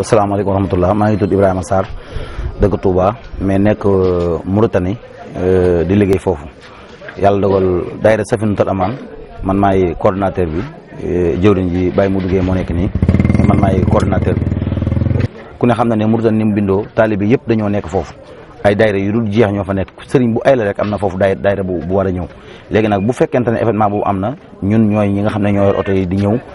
salaamaaleykum wa rahmatulah maa ngi tudd Ibrahima Sarr dëkk Touba mais nekk Mauritanie di liggéey foofu yàlla dogal daayira Safinatul Amaan man maay coordonnateur bi jëwriñ ji Baye Modou Gueye moo nekk nii man maay coordonnateur bi ku ne xam na ne Mauritanie ni mu bindoo taalibe yëpp dañoo nekk foofu ay daayira yu dul jeex ñoo fa nekk sëriñ bu ay la rek am na foofu daayira bu war a ñëw léegi nag bu fekkente ne événement boobu am na ñun ñooy ñi nga xam ne ñoo yor oto yi di ñëw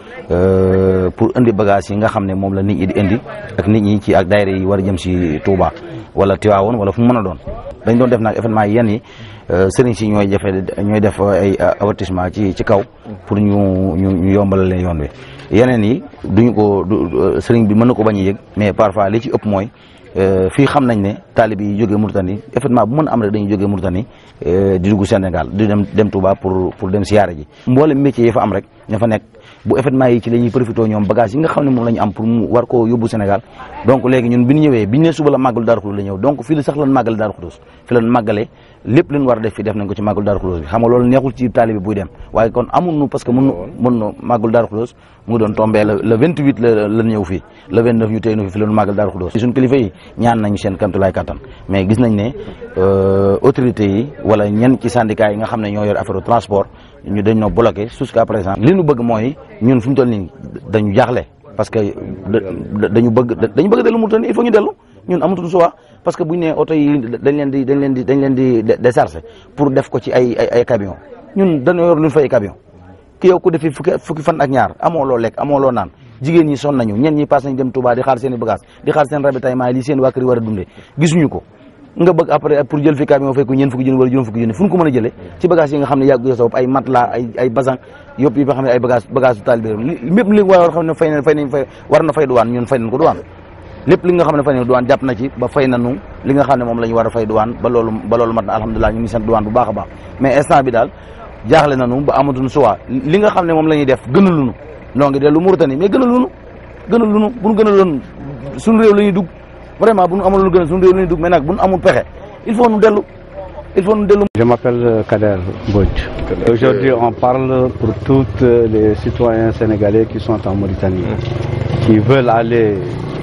pour indi bagage yi nga xam ne moom la nit ñi di indi ak nit ñi ci ak daayira yi war a jëm si Touba wala Tivaouane wala fu mu mën a doon dañ doon def nag événement yi yenn yi sëriñ si ñooy def ay avertissement ci kaw pour ñu yombalal leen yoon wi yeneen yi duñu ko sëriñ bi mën na ko bañ a yëg mais parfois li ci ëpp mooy fii xam nañ ne taalib yi jógee Mauritanie événement bu mën a am rek dañuy jógee Mauritanie di dugg Sénégal di dem Touba pour dem siyaare ji mboolem métier yi fa am rek ña fa nekk bu événement yi ci la ñuy profité ñoom bagage yi nga xam ne moom la ñu am pour mu war koo yóbbu Sénégal donc léegi ñun bi ñu ñëwee bi ñu ne suba la màggal Daaru Xudoos la ñëw donc fii la sax lan màggal Daaru Xudoos fi lan màggalee lépp leen war a def fii def nañ ko ci màggal Daaru Xudoos bi xam nga loolu neexul ci taalibe buy dem waaye kon amul nu parce que mën na màggal Daaru Xudoos mu ngi doon tombé le 28 la ñëw fii le 29 ñu tey nu fi lan màggal Daaru Xudoos suñu kilifa yi ñaan nañu seen kamtulaay kattan mais gis nañ ne autorités yi wala ñenn ci syndicat yi nga xam ne ñoo yor affaire transport ñu dañ noo bloqué jusqu'à présent li ñu bëgg mooy ñun fu ñu toll nii dañu jaaxle parce que dañu bëgg dellu Mauritanie il faut ñu dellu ñun amatul choix parce que bu ñu nee oto yi dañ leen di décharger pour def ko ci ay camion ñun dañoo yor lu ñu fay camion ki yow ku defi fukki fan ak ñaar amoo loo lekk amoo loo naan jigéen ñi sonn nañu ñen ñi pass nañ dem Touba di xaar seen i bagage di xaar seen ravitaillement li seen waa kër yi war a dundee gisuñu ko nga bëgg après pour jël fi camion fekk ñeent fukki junni wala juróom fukki junni fu ñu ko mën a jëlee ci bagage yi nga xam ne yàgg sa bopp ay matelas ay basan yëpp yi nga xam ne ay bagage su taalibe lépp li waaye war xam ne war na fay duwaan ñun fay nañ ko duwaan lépp li nga xam ne fay nañ duwaan jàpp na ci ba fay nañu li nga xam ne moom la ñu war a fay duwaan ba loolu mat na alhamdulilah ñu ngi sant duwaan bu baax a baax mais instant bi daal jaaxle nañu ba amatuñu choix li nga xam ne moom la ñuy def gënaluñu noo ngi dellu Mauritanie mais gënaluñu bu ñu gënaloon suñu réew la ñuy dugg vraiment bu ñu amul lu gën a suñu réew la ñuy dugg mais nag bu ñu amul pexe il faut nous dellu. Je m'appelle Kader Mbodj. Aujourd'hui, on parle pour tous les citoyens sénégalais qui sont en Mauritanie, qui veulent aller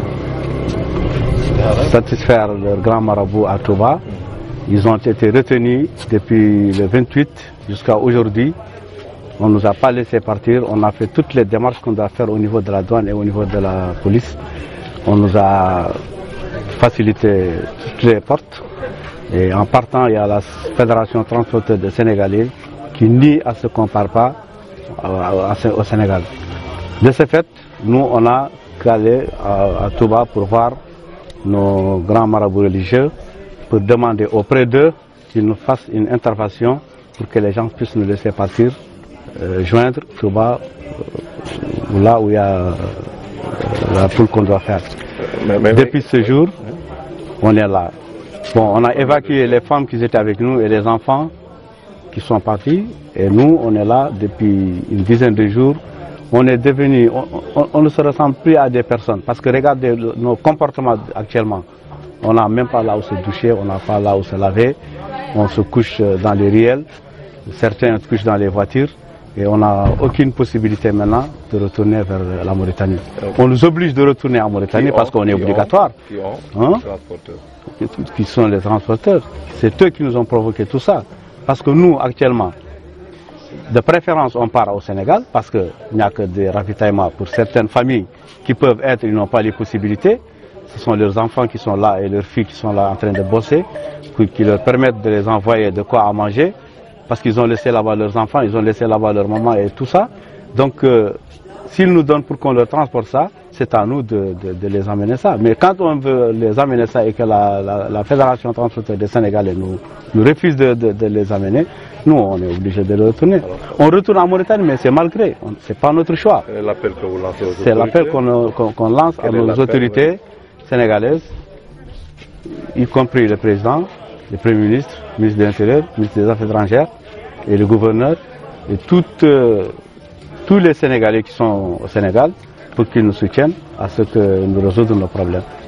satisfaire leur grand marabout à Touba. Ils ont été retenus depuis le 28 jusqu'à aujourd'hui. On ne nous a pas laissé partir. On a fait toutes les démarches qu'on doit faire au niveau de la douane et au niveau de la police. On nous a facilité toutes les portes. Et en partant, il y a la Fédération Transporteur de Sénégalais qui nie à ce qu'on ne part pas au Sénégal. De ce fait, nous, on a allé à Touba pour voir nos grands marabouts religieux, pour demander auprès d'eux qu'ils nous fassent une intervention pour que les gens puissent nous laisser partir, joindre Touba, là où il y a la poule qu'on doit faire. Depuis ce jour, on est là. Bon, on a évacué les femmes qui étaient avec nous et les enfants qui sont partis. Et nous, on est là depuis une dizaine de jours. On est devenu, on ne se ressemble plus à des personnes. Parce que regardez nos comportements actuellement. On n'a même pas là où se doucher, on n'a pas là où se laver. On se couche dans les riels. Certains se couchent dans les voitures. Et on n'a aucune possibilité maintenant de retourner vers la Mauritanie. On nous oblige de retourner en Mauritanie parce qu'on est obligatoire. Qui sont les transporteurs. C'est eux qui nous ont provoqué tout ça. Parce que nous, actuellement, de préférence, on part au Sénégal parce qu'il n'y a que des ravitaillements pour certaines familles qui peuvent être, ils n'ont pas les possibilités. Ce sont leurs enfants qui sont là et leurs filles qui sont là en train de bosser, qui leur permettent de les envoyer de quoi à manger. Parce qu'ils ont laissé là-bas leurs enfants, ils ont laissé là-bas leur maman et tout ça. Donc, s'ils nous donnent pour qu'on leur transporte ça, c'est à nous de les amener ça. Mais quand on veut les amener ça et que la Fédération Transporteur des Sénégalais nous refuse de les amener, nous, on est obligé de les retourner. On retourne en Mauritanie, mais c'est malgré. Ce n'est pas notre choix. L'appel que vous lancez aux autorités. C'est l'appel qu'on lance à nos autorités sénégalaises, y compris le président, le Premier ministre, le ministre de l'Intérieur, le ministre des Affaires étrangères et le gouverneur et tous les Sénégalais qui sont au Sénégal pour qu'ils nous soutiennent à ce que nous résoudre nos problèmes.